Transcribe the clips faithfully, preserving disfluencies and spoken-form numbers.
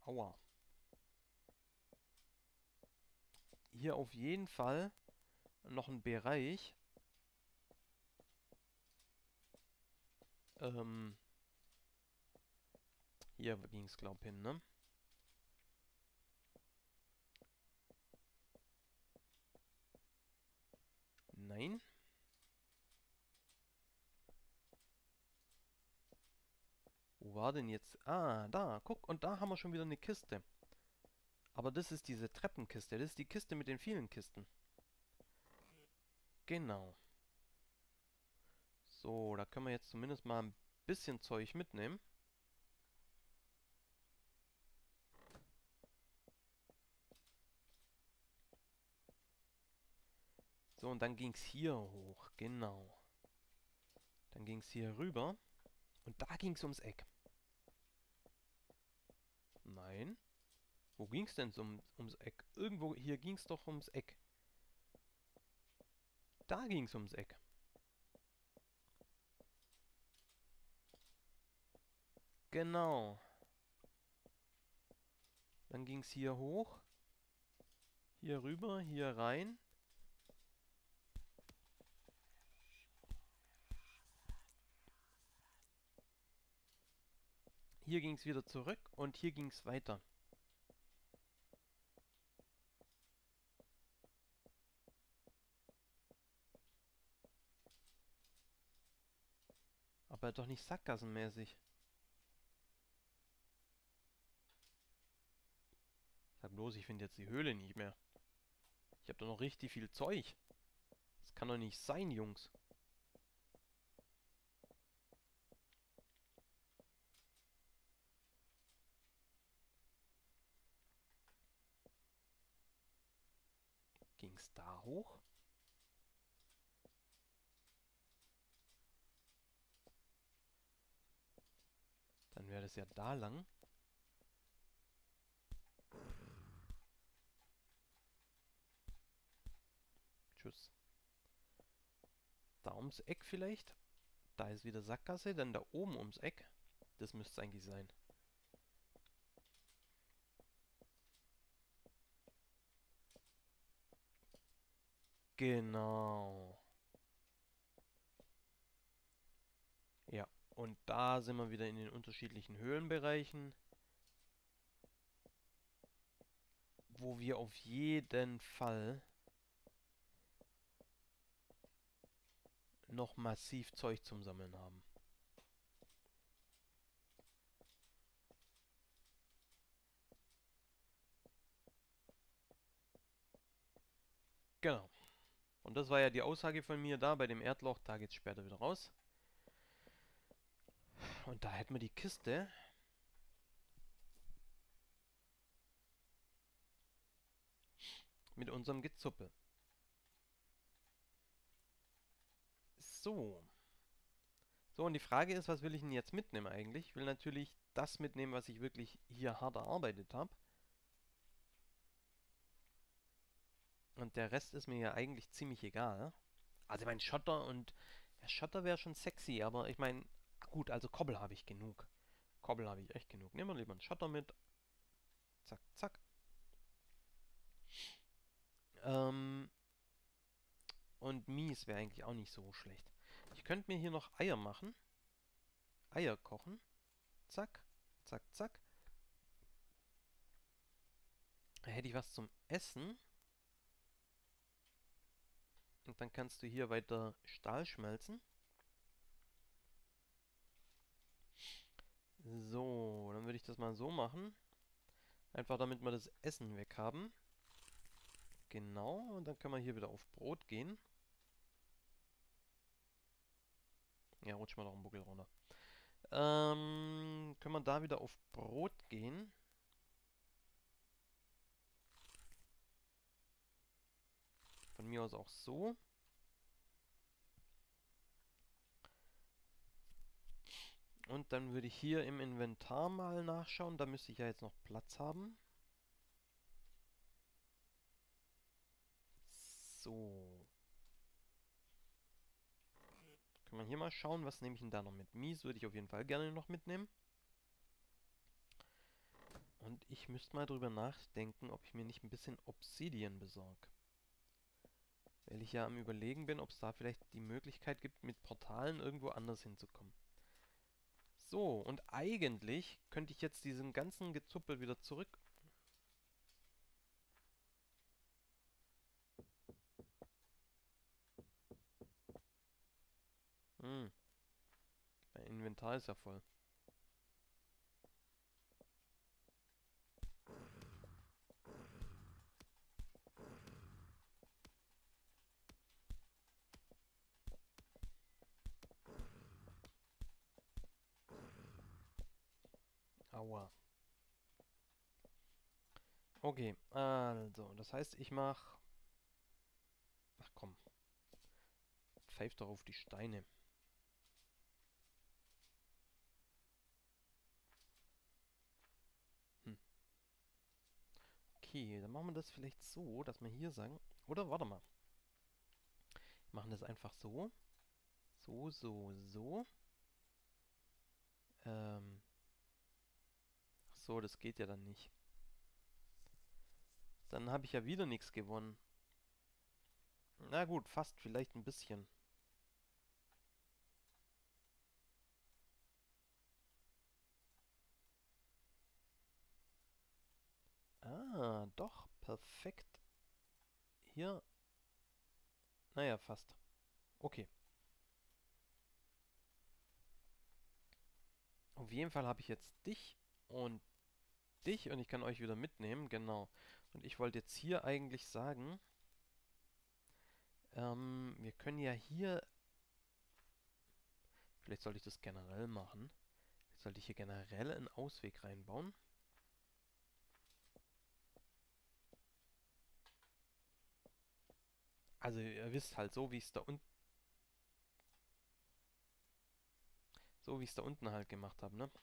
Aua. Hier auf jeden Fall noch ein Bereich. Ähm, hier ging es, glaub hin, ne? Nein. Wo war denn jetzt? Ah, da, guck, und da haben wir schon wieder eine Kiste. Aber das ist diese Treppenkiste. Das ist die Kiste mit den vielen Kisten. Genau. So, da können wir jetzt zumindest mal ein bisschen Zeug mitnehmen. So, und dann ging es hier hoch. Genau. Dann ging es hier rüber. Und da ging es ums Eck. Nein. Wo ging es denn um, ums Eck? Irgendwo hier ging es doch ums Eck. Da ging es ums Eck. Genau. Dann ging es hier hoch. Hier rüber, hier rein. Hier ging es wieder zurück und hier ging es weiter. Aber doch nicht sackgassenmäßig. Sag bloß, ich finde jetzt die Höhle nicht mehr. Ich habe da noch richtig viel Zeug. Das kann doch nicht sein, Jungs. Ging es da hoch? Dann wäre das ja da lang. Tschüss. Da ums Eck vielleicht. Da ist wieder Sackgasse. Dann da oben ums Eck. Das müsste es eigentlich sein. Genau. Ja, und da sind wir wieder in den unterschiedlichen Höhlenbereichen, wo wir auf jeden Fall noch massiv Zeug zum Sammeln haben. Genau. Und das war ja die Aussage von mir da bei dem Erdloch. Da geht's später wieder raus. Und da hätten wir die Kiste. Mit unserem Gezuppel. So. So, und die Frage ist, was will ich denn jetzt mitnehmen eigentlich? Ich will natürlich das mitnehmen, was ich wirklich hier hart erarbeitet habe. Und der Rest ist mir ja eigentlich ziemlich egal. Also ich meine, Schotter und... Ja, Schotter wäre schon sexy, aber ich meine... Gut, also Kobbel habe ich genug. Kobbel habe ich echt genug. Nehmen wir lieber einen Schotter mit. Zack, zack. Ähm, und Mies wäre eigentlich auch nicht so schlecht. Ich könnte mir hier noch Eier machen. Eier kochen. Zack, zack, zack. Da hätte ich was zum Essen. Und dann kannst du hier weiter Stahl schmelzen. So, dann würde ich das mal so machen. Einfach damit wir das Essen weg haben. Genau, und dann können wir hier wieder auf Brot gehen. Ja, rutsch mal noch einen Buckel runter. Ähm, können wir da wieder auf Brot gehen. Von mir aus auch so. Und dann würde ich hier im Inventar mal nachschauen. Da müsste ich ja jetzt noch Platz haben. So. Können wir hier mal schauen, was nehme ich denn da noch mit? Mies würde ich auf jeden Fall gerne noch mitnehmen. Und ich müsste mal drüber nachdenken, ob ich mir nicht ein bisschen Obsidian besorge. Weil ich ja am Überlegen bin, ob es da vielleicht die Möglichkeit gibt, mit Portalen irgendwo anders hinzukommen. So, und eigentlich könnte ich jetzt diesen ganzen Gezuppel wieder zurück... Hm, mein Inventar ist ja voll. Aua. Okay, also, das heißt, ich mach... Ach komm, pfeif doch auf die Steine. Hm. Okay, dann machen wir das vielleicht so, dass wir hier sagen... Oder warte mal. Wir machen das einfach so. So, so, so. Ähm... Ach so, das geht ja dann nicht. Dann habe ich ja wieder nichts gewonnen. Na gut, fast vielleicht ein bisschen. Ah, doch, perfekt. Hier, naja, fast. Okay. Auf jeden Fall habe ich jetzt dich und dich und ich kann euch wieder mitnehmen, genau. Und ich wollte jetzt hier eigentlich sagen, ähm, wir können ja hier, vielleicht sollte ich das generell machen. Vielleicht sollte ich hier generell einen Ausweg reinbauen. Also ihr wisst halt, so wie ich es da unten, so wie ich es da unten halt gemacht habe, ne?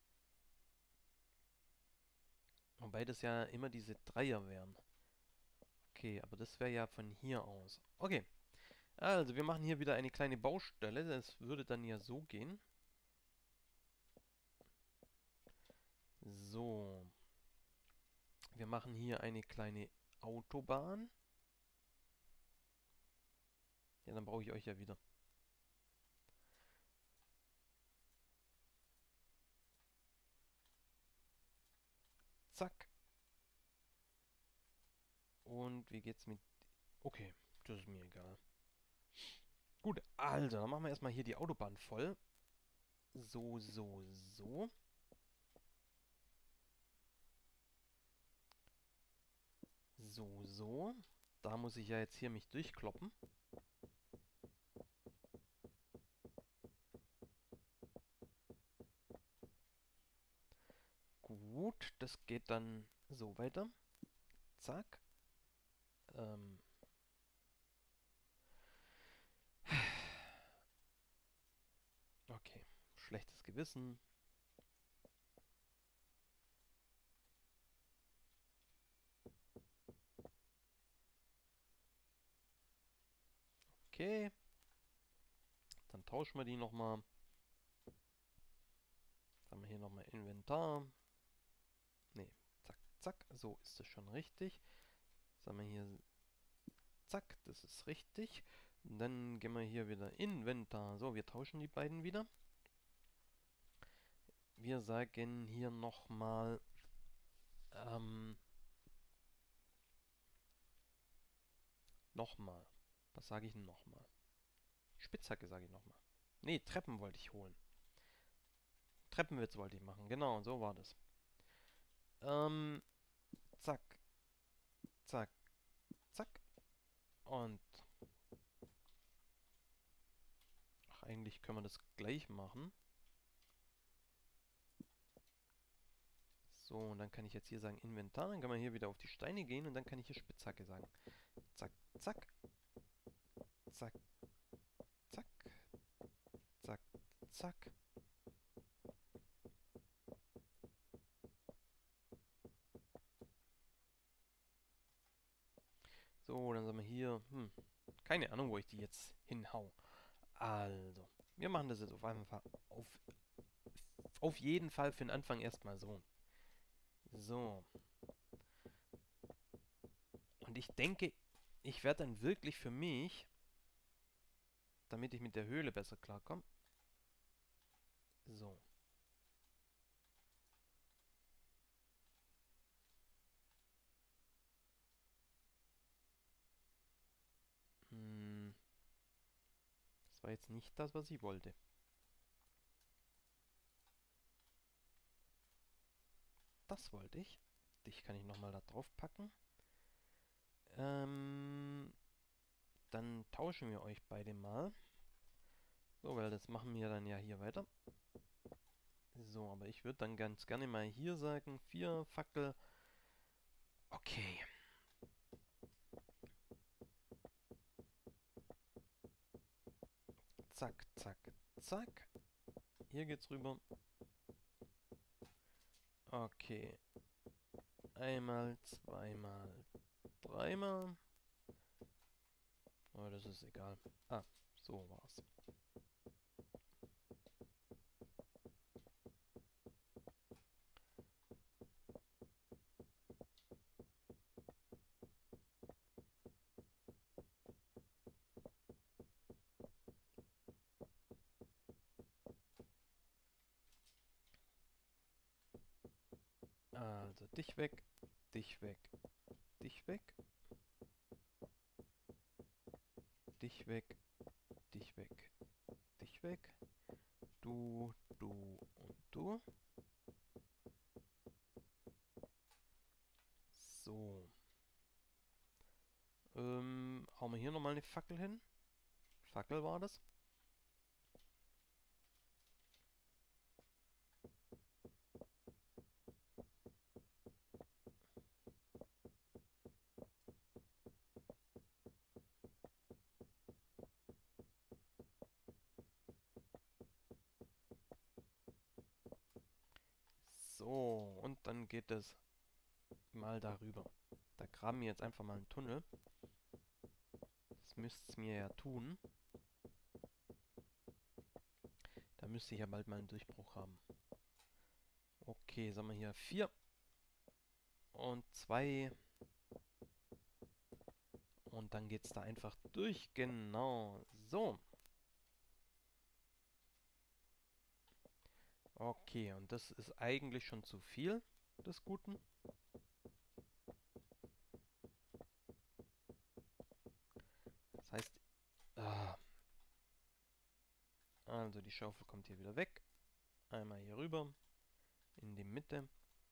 Wobei das ja immer diese Dreier wären. Okay, aber das wäre ja von hier aus. Okay, also wir machen hier wieder eine kleine Baustelle. Das würde dann ja so gehen. So, wir machen hier eine kleine Autobahn. Ja, dann brauche ich euch ja wieder. Zack. Und wie geht's mit... Okay, das ist mir egal. Gut, also, dann machen wir erstmal hier die Autobahn voll. So, so, so. So, so. Da muss ich ja jetzt hier mich durchkloppen. Gut, das geht dann so weiter. Zack. Ähm. Okay, schlechtes Gewissen. Okay, dann tauschen wir die nochmal. Jetzt haben wir hier nochmal Inventar. Ne, zack, zack. So ist es schon richtig. Jetzt haben wir hier, zack, das ist richtig. Und dann gehen wir hier wieder Inventar. So, wir tauschen die beiden wieder. Wir sagen hier nochmal, ähm, nochmal. Was sage ich denn nochmal? Spitzhacke sage ich nochmal. Ne, Treppen wollte ich holen. Treppenwitz wollte ich machen. Genau, so war das. Ähm, zack, zack, zack. Und ach, eigentlich können wir das gleich machen. So, und dann kann ich jetzt hier sagen Inventar. Dann kann man hier wieder auf die Steine gehen und dann kann ich hier Spitzhacke sagen. Zack, zack, zack, zack, zack, zack. So, dann sind wir hier. Hm, keine Ahnung, wo ich die jetzt hinhau. Also, wir machen das jetzt auf jeden Fall auf, auf jeden Fall für den Anfang erstmal so. So. Und ich denke, ich werde dann wirklich für mich, damit ich mit der Höhle besser klarkomme. So. Hm, das war jetzt nicht das, was ich wollte. Das wollte ich. Dich kann ich nochmal da drauf packen. Ähm, dann tauschen wir euch beide mal. So, weil das machen wir dann ja hier weiter. So, aber ich würde dann ganz gerne mal hier sagen, vier Fackel. Okay. Zack, zack, zack. Hier geht's rüber. Okay. Einmal, zweimal, dreimal. Aber das ist egal. Ah, so war's. Also dich weg, dich weg, dich weg, dich weg, dich weg, dich weg. Du, du und du. So. Ähm, hauen wir hier nochmal eine Fackel hin. Fackel war das. So, und dann geht es mal darüber. Da graben wir jetzt einfach mal einen Tunnel. Das müsste es mir ja tun. Da müsste ich ja bald mal einen Durchbruch haben. Okay, sagen wir hier vier und zwei. Und dann geht es da einfach durch. Genau. So. Okay, und das ist eigentlich schon zu viel des Guten. Das heißt, ah, also die Schaufel kommt hier wieder weg. Einmal hier rüber. In die Mitte.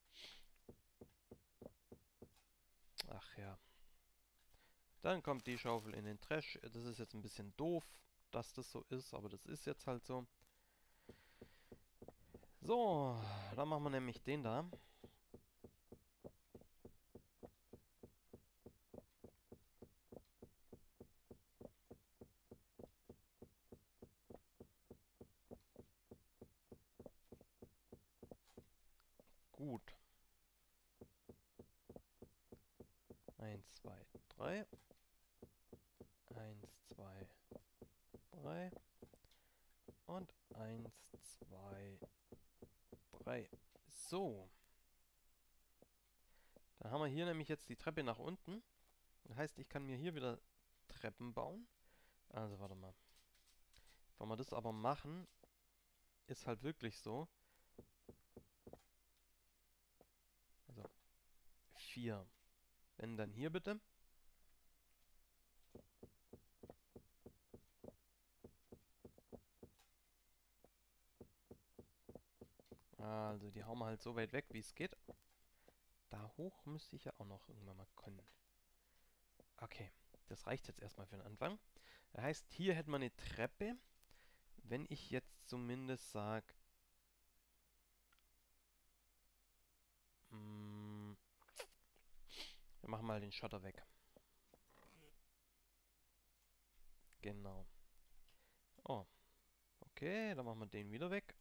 Ach ja. Dann kommt die Schaufel in den Trash. Das ist jetzt ein bisschen doof, dass das so ist, aber das ist jetzt halt so. So, dann machen wir nämlich den da. Gut. Eins, zwei, drei. Eins, zwei, drei. Und eins, zwei, drei. So. Dann haben wir hier nämlich jetzt die Treppe nach unten. Das heißt, ich kann mir hier wieder Treppen bauen. Also, warte mal. Wenn wir das aber machen, ist halt wirklich so. Also, vier. Wenn dann hier bitte. Also, die hauen wir halt so weit weg, wie es geht. Da hoch müsste ich ja auch noch irgendwann mal können. Okay, das reicht jetzt erstmal für den Anfang. Das heißt, hier hätten wir eine Treppe. Wenn ich jetzt zumindest sage, wir machen mal den Schotter weg. Genau. Oh, okay, dann machen wir den wieder weg.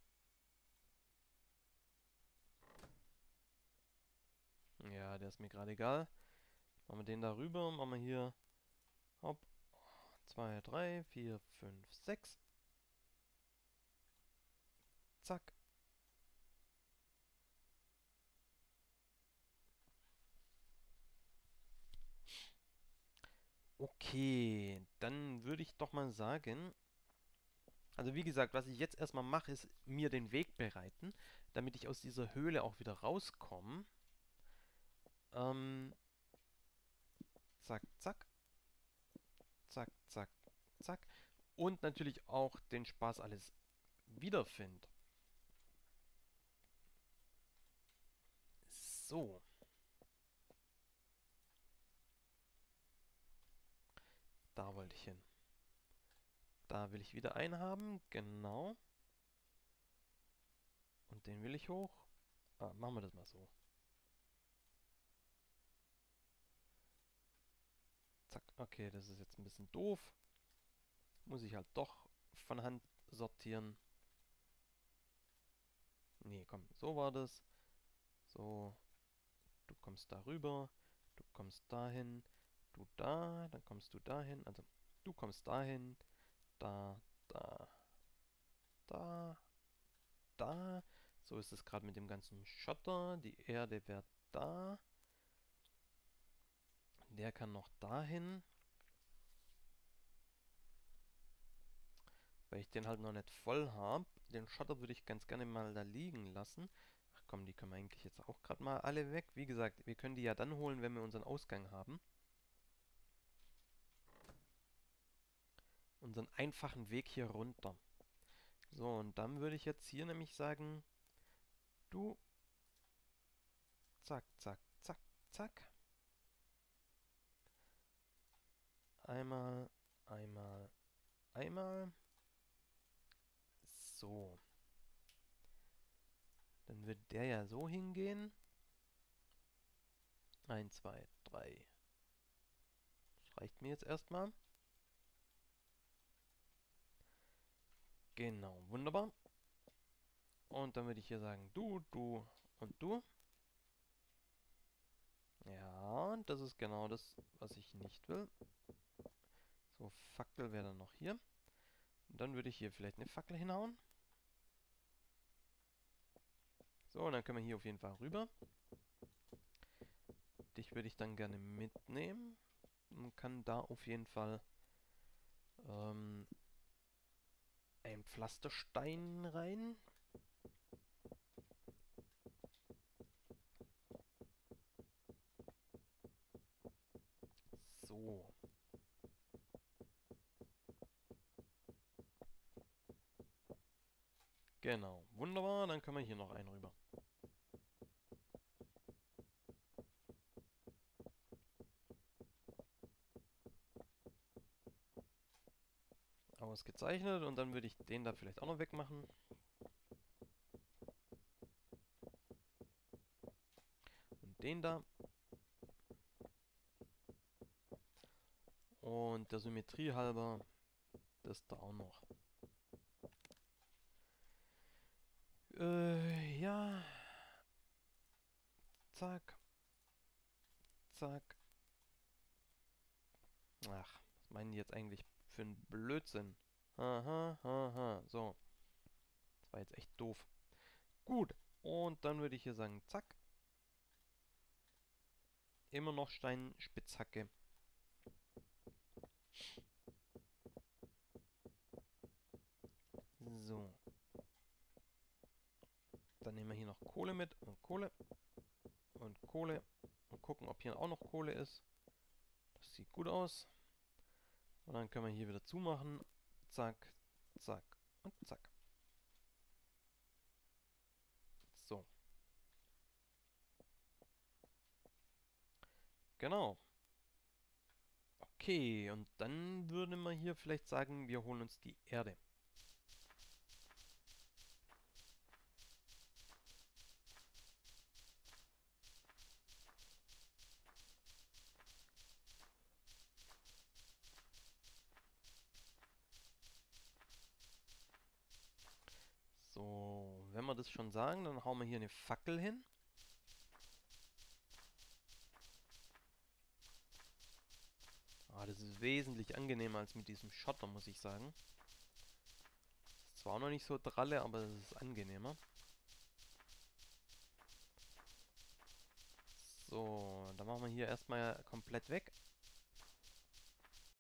Ja, der ist mir gerade egal. Machen wir den da rüber, machen wir hier, hopp, zwei, drei, vier, fünf, sechs. Zack. Okay, dann würde ich doch mal sagen, also wie gesagt, was ich jetzt erstmal mache, ist mir den Weg bereiten, damit ich aus dieser Höhle auch wieder rauskomme. Ähm, zack, zack, zack, zack, zack. Und natürlich auch den Spaß alles wiederfind. So, da wollte ich hin. Da will ich wieder einen haben, genau. Und den will ich hoch. Ah, machen wir das mal so. Zack, okay, das ist jetzt ein bisschen doof. Muss ich halt doch von Hand sortieren. Nee, komm, so war das. So, du kommst da rüber, du kommst dahin, du da, dann kommst du dahin. Also, du kommst dahin, da, da, da, da. So ist es gerade mit dem ganzen Schotter. Die Erde wäre da. Der kann noch dahin, weil ich den halt noch nicht voll habe. Den Schotter würde ich ganz gerne mal da liegen lassen. Ach komm, die können wir eigentlich jetzt auch gerade mal alle weg. Wie gesagt, wir können die ja dann holen, wenn wir unseren Ausgang haben. Unseren einfachen Weg hier runter. So, und dann würde ich jetzt hier nämlich sagen, du, zack, zack, zack, zack. Einmal, einmal, einmal. So. Dann wird der ja so hingehen. Eins, zwei, drei. Das reicht mir jetzt erstmal. Genau, wunderbar. Und dann würde ich hier sagen, du, du und du. Ja, das ist genau das, was ich nicht will. So, Fackel wäre dann noch hier. Und dann würde ich hier vielleicht eine Fackel hinhauen. So, und dann können wir hier auf jeden Fall rüber. Dich würde ich dann gerne mitnehmen. Man kann da auf jeden Fall ähm, ein Pflasterstein rein. So. Genau. Wunderbar. Dann können wir hier noch einen rüber. Ausgezeichnet. Und dann würde ich den da vielleicht auch noch wegmachen. Und den da. Und der Symmetrie halber das da auch noch. Äh, ja. Zack. Zack. Ach, was meinen die jetzt eigentlich für einen Blödsinn? Haha, haha. So. Das war jetzt echt doof. Gut. Und dann würde ich hier sagen, zack. Immer noch Steinspitzhacke. So. Dann nehmen wir hier noch Kohle mit und Kohle und Kohle und gucken, ob hier auch noch Kohle ist. Das sieht gut aus. Und dann können wir hier wieder zumachen. Zack, zack und zack. So. Genau. Okay, und dann würde man hier vielleicht sagen, wir holen uns die Erde. So, wenn wir das schon sagen, dann hauen wir hier eine Fackel hin. Ah, das ist wesentlich angenehmer als mit diesem Schotter, muss ich sagen. Ist zwar auch noch nicht so dralle, aber es ist angenehmer. So, dann machen wir hier erstmal komplett weg.